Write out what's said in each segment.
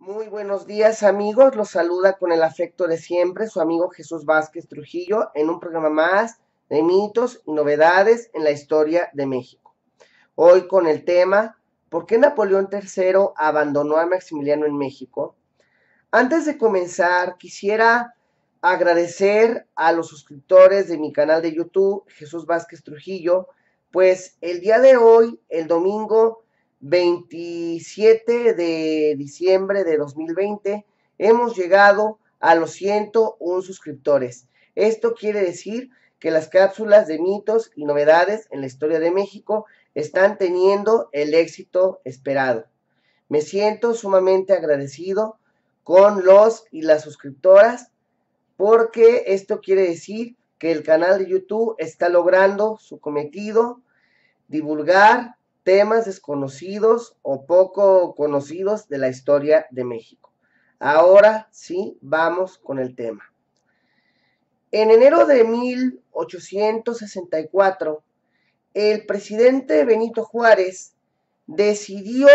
Muy buenos días amigos, los saluda con el afecto de siempre su amigo Jesús Vázquez Trujillo en un programa más de mitos y novedades en la historia de México. Hoy con el tema ¿por qué Napoleón III abandonó a Maximiliano en México? Antes de comenzar quisiera agradecer a los suscriptores de mi canal de YouTube Jesús Vázquez Trujillo, pues el día de hoy, el domingo 27 de diciembre de 2020, hemos llegado a los 101 suscriptores. Esto quiere decir que las cápsulas de mitos y novedades en la historia de México están teniendo el éxito esperado. Me siento sumamente agradecido con los y las suscriptoras porque esto quiere decir que el canal de YouTube está logrando su cometido, divulgar temas desconocidos o poco conocidos de la historia de México. Ahora sí, vamos con el tema. En enero de 1864, el presidente Benito Juárez decidió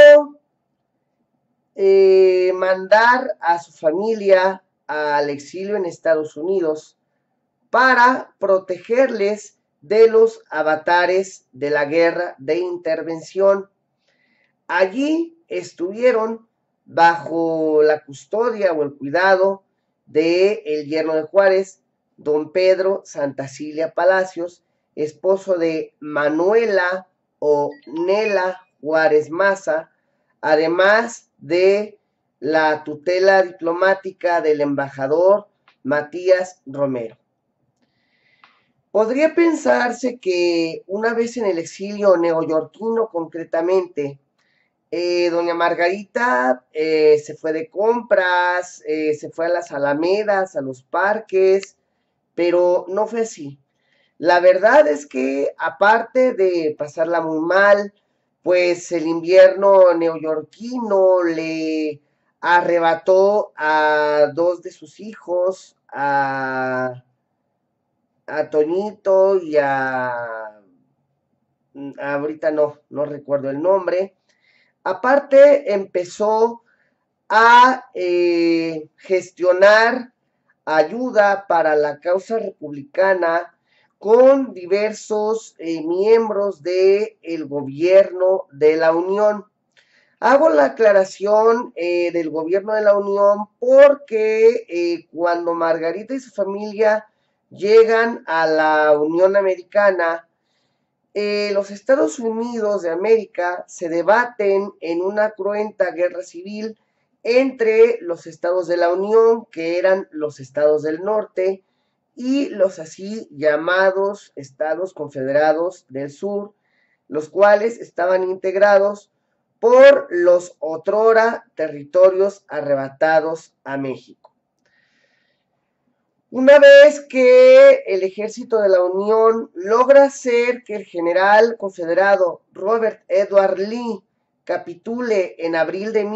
mandar a su familia al exilio en Estados Unidos para protegerles de los avatares de la guerra de intervención. Allí estuvieron bajo la custodia o el cuidado de el yerno de Juárez, don Pedro Santacilia Palacios, esposo de Manuela o Nela Juárez Maza, además de la tutela diplomática del embajador Matías Romero. Podría pensarse que una vez en el exilio neoyorquino concretamente, doña Margarita se fue de compras, se fue a las alamedas, a los parques, pero no fue así. La verdad es que aparte de pasarla muy mal, pues el invierno neoyorquino le arrebató a dos de sus hijos, a Toñito y ahorita no recuerdo el nombre. Aparte empezó a gestionar ayuda para la causa republicana con diversos miembros del gobierno de la Unión. Hago la aclaración del gobierno de la Unión porque cuando Margarita y su familia llegan a la Unión Americana, los Estados Unidos de América se debaten en una cruenta guerra civil entre los estados de la Unión, que eran los estados del norte, y los así llamados Estados Confederados del Sur, los cuales estaban integrados por los otrora territorios arrebatados a México. Una vez que el ejército de la Unión logra hacer que el general confederado Robert Edward Lee capitule en abril de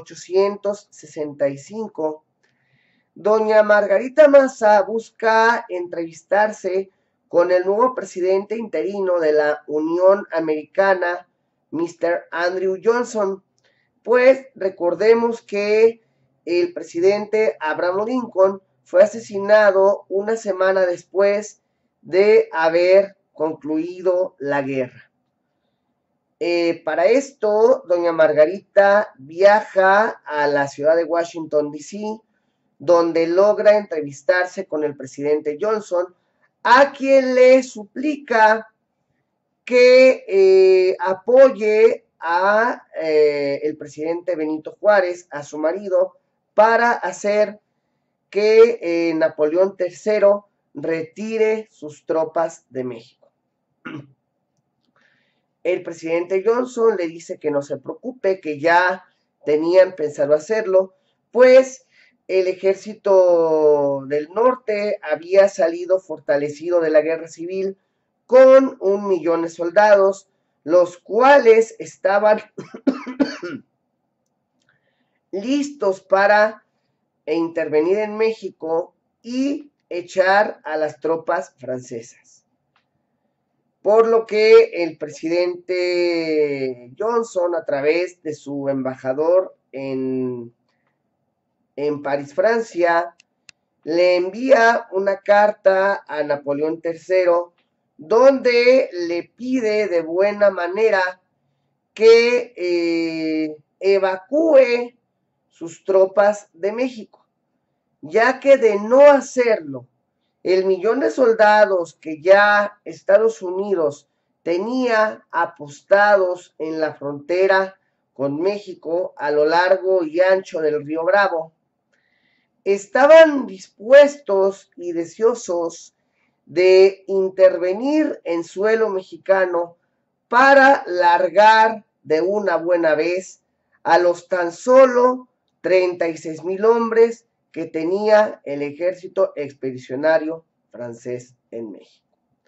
1865, doña Margarita Maza busca entrevistarse con el nuevo presidente interino de la Unión Americana, Mr. Andrew Johnson, pues recordemos que el presidente Abraham Lincoln fue asesinado una semana después de haber concluido la guerra. Para esto, doña Margarita viaja a la ciudad de Washington, D.C., donde logra entrevistarse con el presidente Johnson, a quien le suplica que apoye a el presidente Benito Juárez, a su marido, para hacer que Napoleón III retire sus tropas de México. El presidente Johnson le dice que no se preocupe, que ya tenían pensado hacerlo, pues el ejército del norte había salido fortalecido de la guerra civil con 1 millón de soldados, los cuales estaban listos para intervenir en México y echar a las tropas francesas. Por lo que el presidente Johnson, a través de su embajador en en París, Francia, le envía una carta a Napoleón III donde le pide de buena manera que evacúe sus tropas de México, ya que de no hacerlo, el millón de soldados que ya Estados Unidos tenía apostados en la frontera con México a lo largo y ancho del río Bravo, estaban dispuestos y deseosos de intervenir en suelo mexicano para largar de una buena vez a los tan solo 36,000 hombres que tenía el ejército expedicionario francés en México.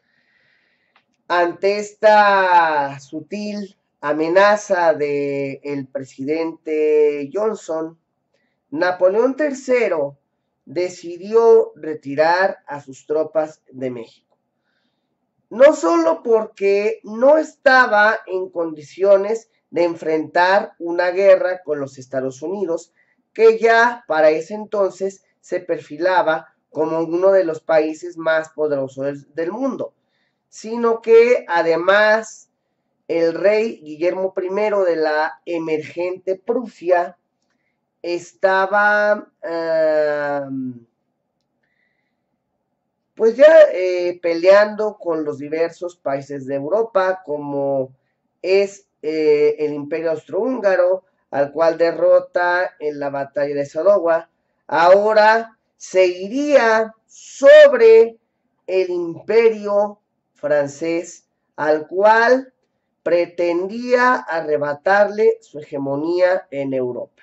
Ante esta sutil amenaza del presidente Johnson, Napoleón III decidió retirar a sus tropas de México. No solo porque no estaba en condiciones de enfrentar una guerra con los Estados Unidos, que ya para ese entonces se perfilaba como uno de los países más poderosos del mundo, sino que además el rey Guillermo I de la emergente Prusia estaba pues ya peleando con los diversos países de Europa, como es el Imperio Austrohúngaro, al cual derrota en la batalla de Sadowa. Ahora se iría sobre el Imperio francés, al cual pretendía arrebatarle su hegemonía en Europa.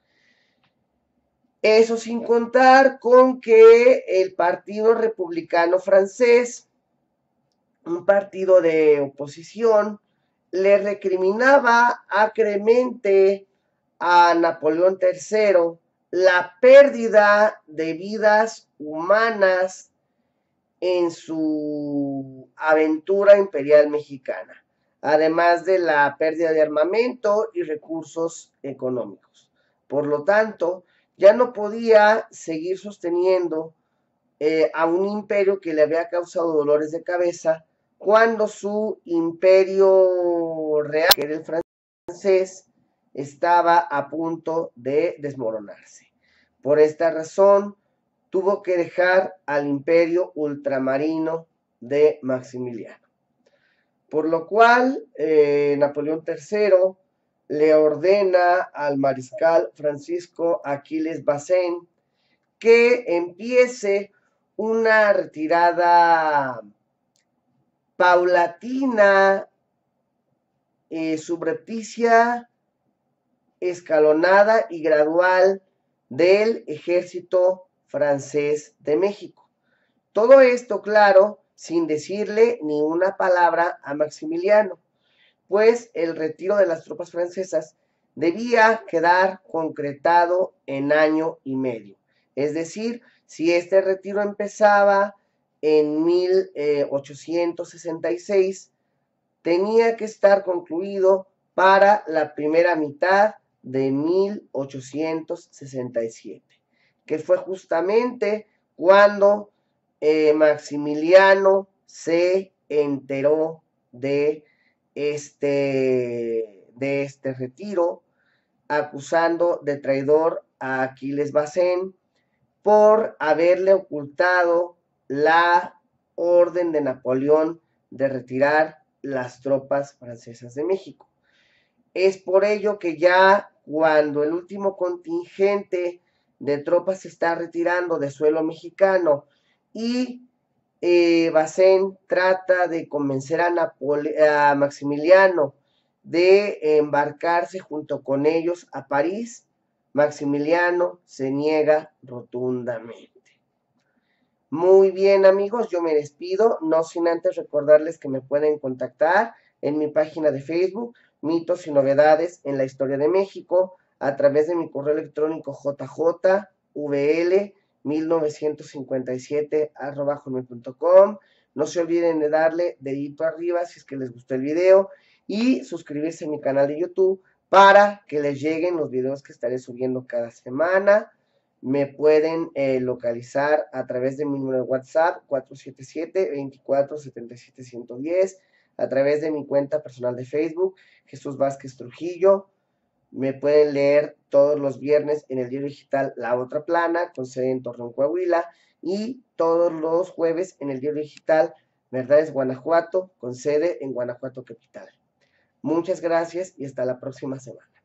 Eso sin contar con que el Partido Republicano Francés, un partido de oposición, le recriminaba acremente a Napoleón III la pérdida de vidas humanas en su aventura imperial mexicana, además de la pérdida de armamento y recursos económicos. Por lo tanto, ya no podía seguir sosteniendo a un imperio que le había causado dolores de cabeza cuando su imperio real, que era el francés, estaba a punto de desmoronarse. Por esta razón, tuvo que dejar al imperio ultramarino de Maximiliano. Por lo cual, Napoleón III le ordena al mariscal Francisco Aquiles Bazaine que empiece una retirada paulatina, subrepticia, escalonada y gradual del ejército francés de México. Todo esto, claro, sin decirle ni una palabra a Maximiliano, pues el retiro de las tropas francesas debía quedar concretado en año y medio. Es decir, si este retiro empezaba en 1866, tenía que estar concluido para la primera mitad de 1867, que fue justamente cuando Maximiliano se enteró de este retiro, acusando de traidor a Aquiles Bazaine por haberle ocultado la orden de Napoleón de retirar las tropas francesas de México. Es por ello que ya cuando el último contingente de tropas se está retirando de suelo mexicano y Bazaine trata de convencer a Maximiliano de embarcarse junto con ellos a París, Maximiliano se niega rotundamente. Muy bien, amigos, yo me despido, no sin antes recordarles que me pueden contactar en mi página de Facebook, Mitos y Novedades en la Historia de México, a través de mi correo electrónico jjvl1957@hotmail.com. No se olviden de darle dedito arriba si es que les gustó el video y suscribirse a mi canal de YouTube para que les lleguen los videos que estaré subiendo cada semana. Me pueden localizar a través de mi número de WhatsApp 477-2477-110, a través de mi cuenta personal de Facebook, Jesús Vázquez Trujillo. Me pueden leer todos los viernes en el diario digital La Otra Plana, con sede en Torreón, Coahuila, y todos los jueves en el diario digital Verdades Guanajuato, con sede en Guanajuato Capital. Muchas gracias y hasta la próxima semana.